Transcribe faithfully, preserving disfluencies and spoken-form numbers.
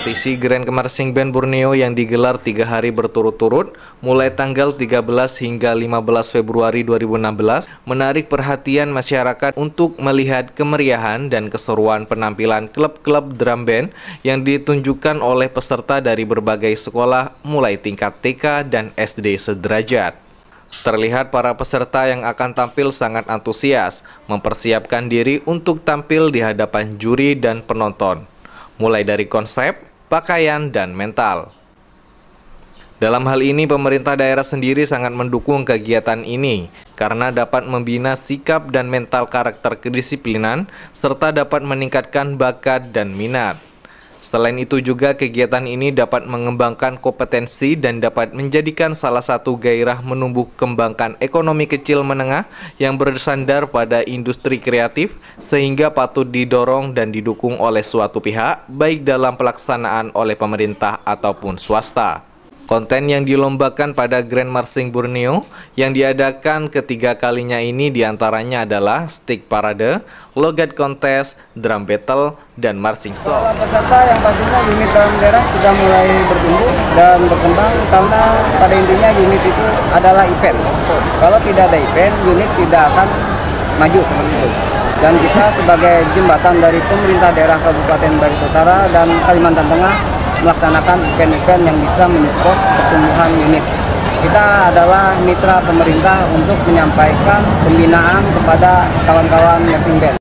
kompetisi Grand Marching Band Borneo yang digelar tiga hari berturut-turut, mulai tanggal tiga belas hingga lima belas Februari dua ribu enam belas, menarik perhatian masyarakat untuk melihat kemeriahan dan keseruan penampilan klub-klub drum band yang ditunjukkan oleh peserta dari berbagai sekolah mulai tingkat T K dan S D sederajat. Terlihat para peserta yang akan tampil sangat antusias, mempersiapkan diri untuk tampil di hadapan juri dan penonton, mulai dari konsep, pakaian, dan mental. Dalam hal ini, pemerintah daerah sendiri sangat mendukung kegiatan ini karena dapat membina sikap dan mental karakter kedisiplinan serta dapat meningkatkan bakat dan minat. Selain itu juga kegiatan ini dapat mengembangkan kompetensi dan dapat menjadikan salah satu gairah menumbuh kembangkan ekonomi kecil menengah yang bersandar pada industri kreatif sehingga patut didorong dan didukung oleh suatu pihak baik dalam pelaksanaan oleh pemerintah ataupun swasta. Konten yang dilombakan pada Grand Marching Borneo yang diadakan ketiga kalinya ini diantaranya adalah stick parade, logat kontes, drum battle, dan marching show. Para peserta yang pastinya unit dalam daerah sudah mulai bertumbuh dan berkembang karena pada intinya unit itu adalah event. Kalau tidak ada event, unit tidak akan maju seperti itu. Dan kita sebagai jembatan dari pemerintah daerah Kabupaten Barito Utara dan Kalimantan Tengah melaksanakan event-event yang bisa menyupport pertumbuhan unit. Kita adalah mitra pemerintah untuk menyampaikan pembinaan kepada kawan-kawan marching band.